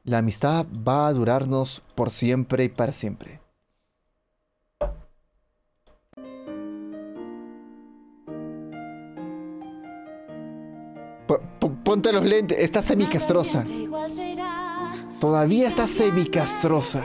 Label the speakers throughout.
Speaker 1: La amistad va a durarnos por siempre y para siempre. Ponte los lentes. Está semicastrosa. Todavía está semicastrosa.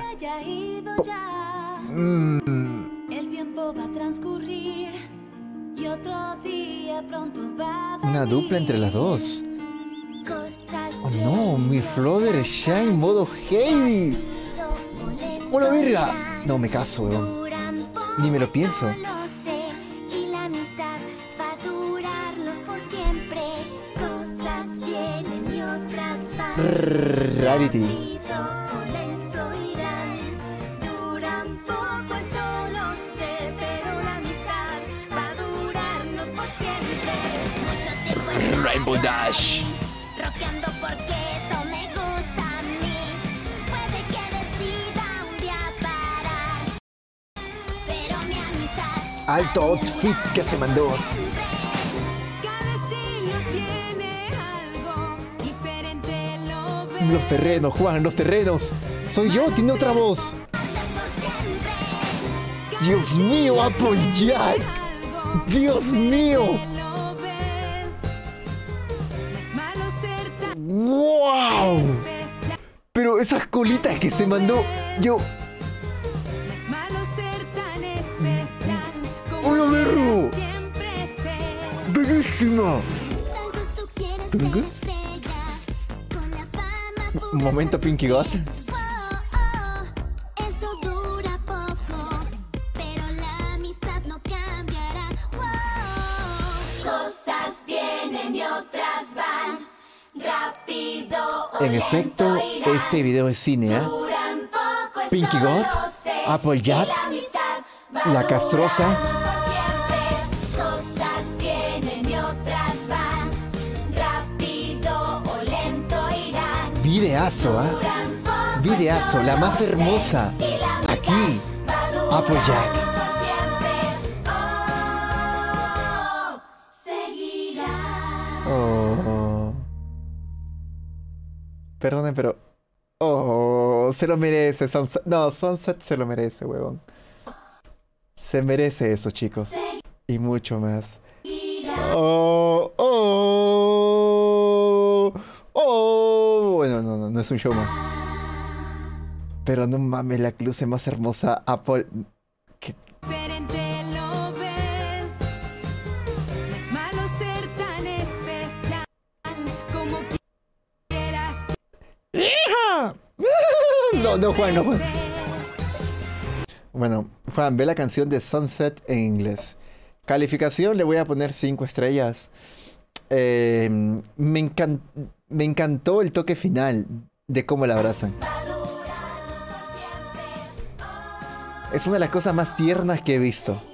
Speaker 2: El tiempo va a transcurrir y otro día pronto va a venir.
Speaker 1: Una dupla entre las dos. Oh no, mi Fluttershy ya en modo Heidi. ¡Hola verga! No, me caso, weón. Ni me lo pienso.
Speaker 2: Y la amistad va a durarnos por siempre. Cosas vienen y otras van.
Speaker 1: Rarity. Rainbow Dash.
Speaker 2: Rockeando porque eso me gusta a mí. Puede que decida un día parar, pero mi amistad.
Speaker 1: Alto outfit que se mandó.
Speaker 2: Cada estilo tiene algo diferente, lo ves.
Speaker 1: Los terrenos, Juan, los terrenos. Soy yo, tiene otra voz. Dios mío, Applejack. Dios mío. ¡Wow! Pero esas colitas que se mandó, yo... ¡Hola, Berro! ¡Bellísima! ¿Pinky? Un momento, Pinky God.
Speaker 2: Eso dura poco, pero la amistad no cambiará. Cosas vienen y otras van. Rápido.
Speaker 1: En efecto, este video es cine, ¿eh? Pinky God, Applejack, la castrosa.
Speaker 2: Cosas vienen y otras van. Rápido o lento irán.
Speaker 1: Videazo, ¿eh? Videazo, la más hermosa. Aquí, Applejack. Oh. Perdonen, pero... Oh, se lo merece Sunset. No, Sunset se lo merece, huevón. Se merece eso, chicos. Y mucho más. Oh, oh, oh. Bueno, no es un show más. Pero no mames, la luce más hermosa Apple... ¿Qué? No, Juan, no, Juan. Bueno, Juan, ve la canción de Sunset en inglés. Calificación le voy a poner 5 estrellas. Me encantó el toque final de cómo la abrazan. Es una de las cosas más tiernas que he visto.